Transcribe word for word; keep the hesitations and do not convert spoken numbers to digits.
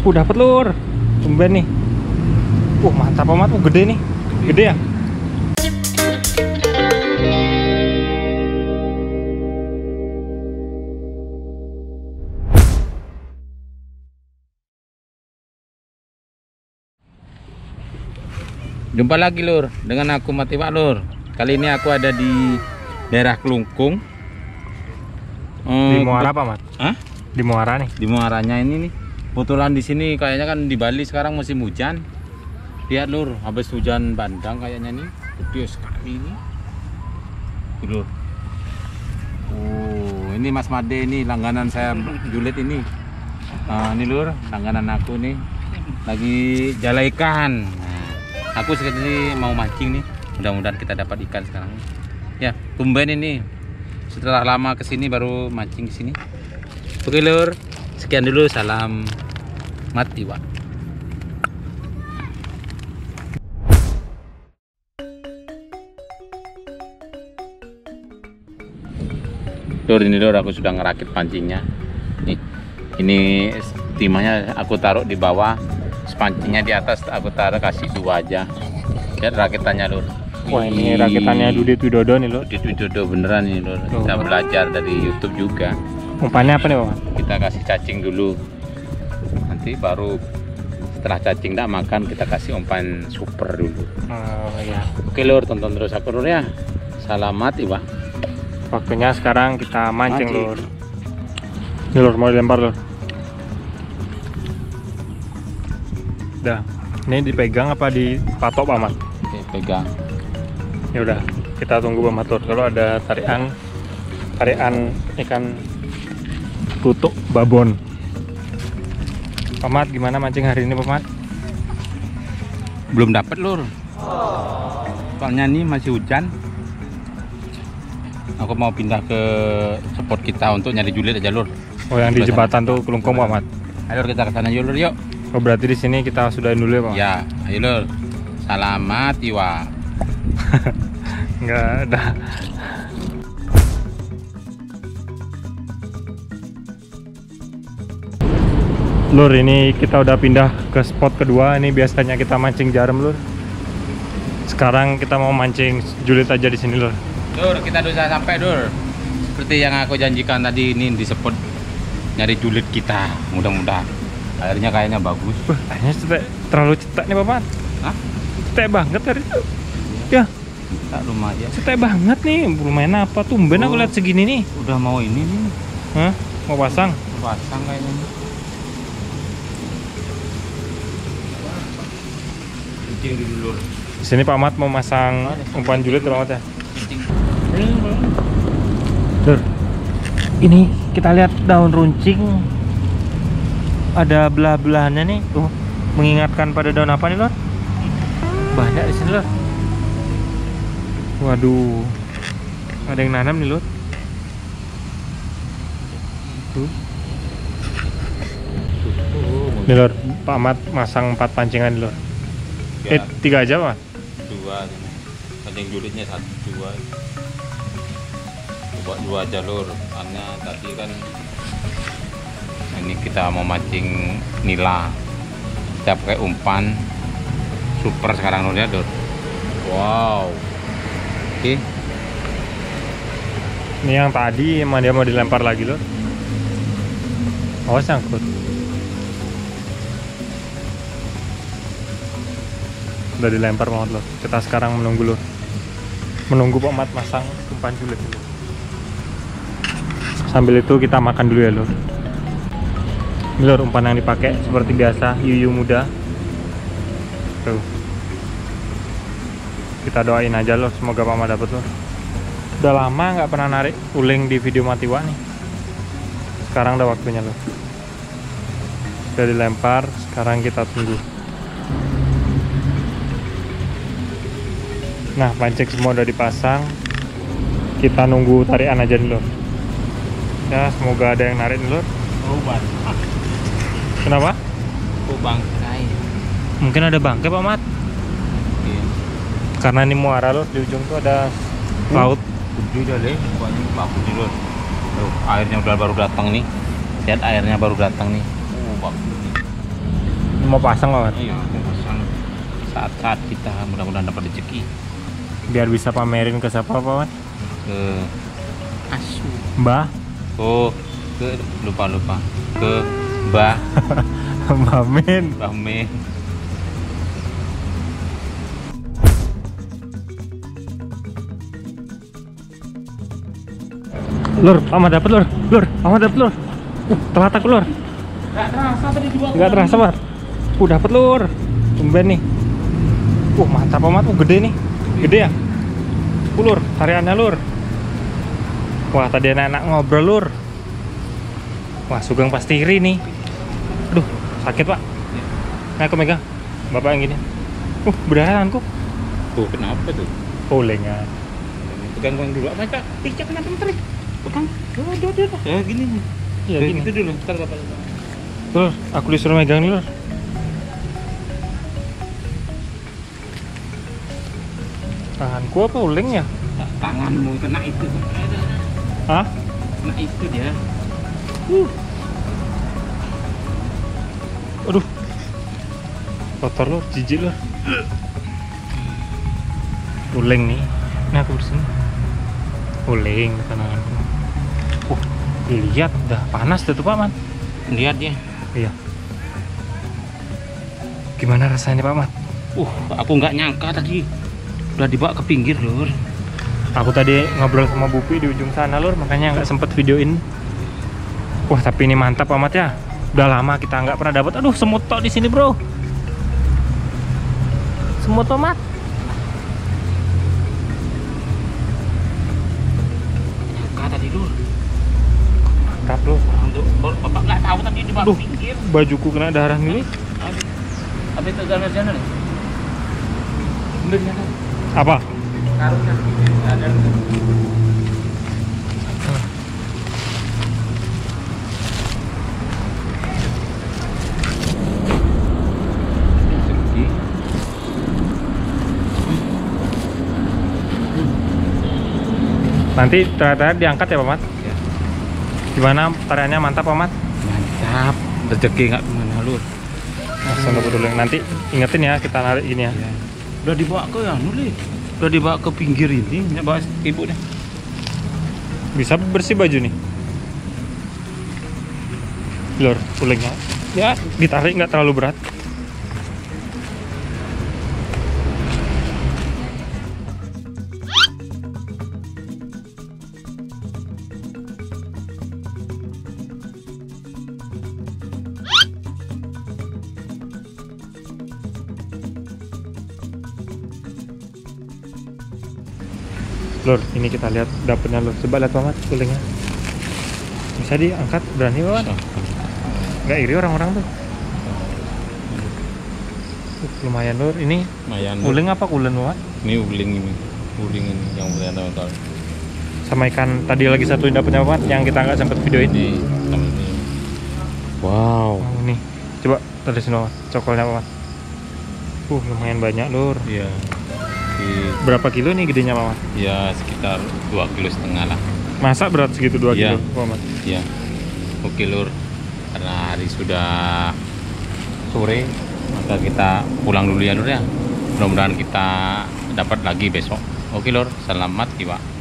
Uh, dapat lur. Tumben nih. Uh, mantap amat. Uh, gede nih. Gede ya? Jumpa lagi lur dengan aku Matiwa lur. Kali ini aku ada di daerah Kelungkung. Di Muara apa, Mat? Hah? Di Muara nih. Di Muaranya ini nih. Kebetulan di sini kayaknya kan di Bali sekarang musim hujan. Lihat lur, habis hujan bandang kayaknya nih. Gede sekali ini. Lur. Oh, ini Mas Made ini langganan saya julid ini. Nah, ini lur, langganan aku nih. Lagi jala ikan. Nah, aku sekali mau mancing nih. Mudah-mudahan kita dapat ikan sekarang. Ya, tumben ini. Setelah lama kesini baru mancing kesini. Oke lur, sekian dulu, salam Matiwa. Lur, ini lur aku sudah ngerakit pancingnya. Nih, ini timahnya aku taruh di bawah, pancingnya di atas aku taruh kasih dua aja. Lihat rakitannya lur. Wah, ini rakitannya Dudit Widodo nih lur. Dudit Widodo beneran nih lur. Kita belajar dari YouTube juga. Umpannya apa nih, Pak? Kita kasih cacing dulu. Nanti baru setelah cacing tidak makan kita kasih umpan super dulu. Oh iya. Oke lur, tonton terus aku lur ya. Selamat Iwa. Waktunya sekarang kita mancing, Mancing. lur. Ini lur, mau dilempar lur. Udah. Ini dipegang apa dipatok, Pak Mat? Oke, pegang. Ya udah, kita tunggu Pak Mat lur. Kalau ada tarian tarian ikan tutuk babon. Pak Mat, gimana mancing hari ini, Pak Mat? Belum dapat lur. Soalnya ini masih hujan. Aku mau pindah ke spot kita untuk nyari julid aja lur. Oh, yang di jembatan tuh Kelungkung, Pak Mat. Ayo lur, kita ke sana yuk lur yuk. Oh, berarti di sini kita sudahin dulu ya, Pak? Ya, ayo lur. Selamat Iwa. Enggak ada. Lur, ini kita udah pindah ke spot kedua. Ini biasanya kita mancing jarum, lur. Sekarang kita mau mancing julid aja di sini, lur. Lur, kita udah sampai lur. Seperti yang aku janjikan tadi, ini di spot nyari julid kita. Mudah-mudahan airnya kayaknya bagus. Wah, airnya cetek, terlalu cetek nih, Bapak. Hah? Cetek banget hari itu. Ya, Tak lumayan. cetek banget nih. Lumayan apa? Tumben aku Oh. lihat segini nih. Udah mau ini nih. Hah? Mau pasang? Pasang kayaknya. Kencing dulu lur. Di sini Pak Mat mau masang umpan julid ya, Pak Mat ya. Kencing. Lur, ini kita lihat daun runcing ada belah-belahannya nih, tuh mengingatkan pada daun apa nih lur? Banyak di sini lur. Waduh, ada yang nanam nih lur. Tuh. Nih lur, Pak Mat masang empat pancingan nih lur. Eh, tiga aja Pak? Dua. Kencing julidnya satu dua. Buat dua aja lur. Karena tadi kan ini kita mau mancing nila. Kita pakai umpan super sekarang lur ya lur. Wow. Oke. Ini yang tadi emang dia mau dilempar lagi lur. Oh, sangkut. Udah dilempar banget lur. Kita sekarang menunggu lur. Menunggu Pak Mat masang umpan julid dulu. Sambil itu kita makan dulu ya lur. Ini lur, umpan yang dipakai seperti biasa, yuyu muda. Tuh. Kita doain aja lur, semoga Pak Mat dapet lur. Udah lama nggak pernah narik uling di video Matiwa nih. Sekarang udah waktunya lur. Udah dilempar, sekarang kita tunggu. Nah, pancing semua udah dipasang. Kita nunggu tarian aja nih lur. Ya, semoga ada yang narik nih lur. Oh, bang. Kenapa? Oh, bangkai. Mungkin ada bangkai Pak Mat. Iya. Karena ini muara lur, di ujung tuh ada laut. Gede dah deh, pokoknya bagus nih lur. Tuh, airnya udah baru datang nih. Lihat airnya baru datang nih. Oh, bagus nih. Mau pasang Pak Mat? Iya, mau pasang saat-saat kita mudah-mudahan dapat rezeki. Biar bisa pamerin ke siapa Pak Mat? Ke asu. Mbah? Oh, ke lupa lupa. Ke Mbah. Mbah Min. Mbah Min. Lur, Pak Mat dapet lur. Lur, Pak Mat dapet lur. Uh, telat aku lur. Gak terasa tadi dua. Enggak terasa Pak. Uh, dapet lur. Tumben nih. Uh, mantap Pak Mat. Uh, gede nih. Gede ya? Uh, lur, tariannya lur. Wah, tadi anak-anak ngobrol lur. Wah, Sugeng pasti iri nih. Aduh, sakit Pak. Nah, aku megang. Bapak yang gini. Uh, berdarah tanganku. Tuh, kenapa tuh? Oh, lengan. Pegang-pegang dulu. Apa Kak? Pijak kenapa tarik? Pegang. Duh, duh, duh. Ya gini. Ya gini. Itu dulu. Ntar Bapak. Lur, aku disuruh megang nih lur. Tanganku apa uling ya? Tanganmu kena itu. Hah? Kena itu dia. Uh. Aduh. Kotor lur, jijik lur. Uling nih. Ini aku bersihin. Uling tanganku. Uh, lihat udah panas tuh Pak Mat. Lihat ya. Iya. Gimana rasanya Pak Mat? Uh, aku nggak nyangka tadi udah dibawa ke pinggir lur. Aku tadi ngobrol sama Bupi di ujung sana lur, makanya nggak sempet videoin. Wah, tapi ini mantap Pak Mat ya. Udah lama kita nggak pernah dapat. Aduh, semut tok di sini bro. Semut tomat. Nyangka tadi lur. Mantap lur. Untuk Bapak nggak tahu tadi dibawa Aduh, ke pinggir. bajuku kena darah nih. Apa itu jalan-jalan? Udah di sana. Apa? Karungnya. Ada. Nanti terakhir diangkat ya Pak Mat? Ya. Gimana tariannya mantap Pak Mat? Mantap. Rezeki nggak kemana lur. Langsung dapat dulu. Nanti ingetin ya kita narik gini ya. Ya. Udah dibawa ke ya nuli. Udah dibawa ke pinggir ini. Ya bawa ibu deh. Bisa bersih baju nih. Lur, ulingnya. Ya, ditarik nggak terlalu berat. Lur, ini kita lihat dapurnya lur. Coba lihat Pak Mat, ulingnya. Bisa diangkat, berani Pak Mat? Nggak iri orang-orang tuh. Uh, lumayan lur. Ini Lumayan. uling apa kulen Pak Mat? Ini uling ini. Uling ini yang udah tahu-tahu. Sama ikan tadi lagi satu dapurnya Pak Mat yang kita nggak sempet videoin. Ini sama ini. Wow. Oh, ini. Coba tadi sini Pak Mat, cokolnya Pak Mat. Uh, lumayan banyak lur. Iya. Di, Berapa kilo nih gedenya Pak Mat? ya sekitar dua kilo setengah lah. Masa berat segitu dua Iya. kilo Pak Mat? Iya. Oke lur. Karena hari sudah sore, maka kita pulang dulu ya lur ya. Mudah-mudahan kita dapat lagi besok. Oke lur, selamat tiba.